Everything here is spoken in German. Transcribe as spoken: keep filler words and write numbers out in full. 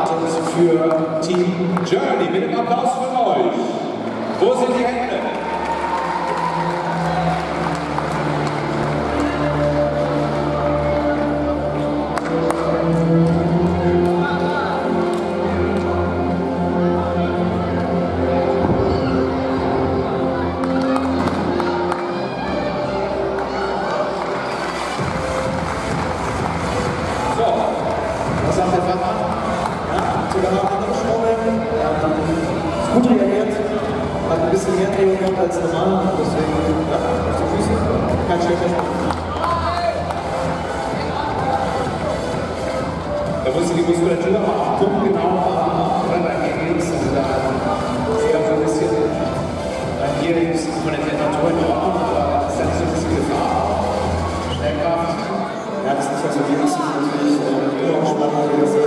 wartet für Team Journey. Mit dem Applaus von euch. Wo sind die Hände? Was sagt der Fahrer? Ja, sogar noch andere Schrauben. Er hat dann gut reagiert, hat ein bisschen mehr Drehung gehabt als normal, deswegen ja, auf die Füße, kein schlechter Sprung. Da musst du die Muskulatur auch punktgenau haben, oder bei mir links, also da ist ja so ein bisschen, bei hier ist von der Temperatur in Ordnung, aber es ist ja nicht so ein bisschen Gefahr. Schnellkraft. Ja, das ist also wenigstens natürlich äh, Spannung,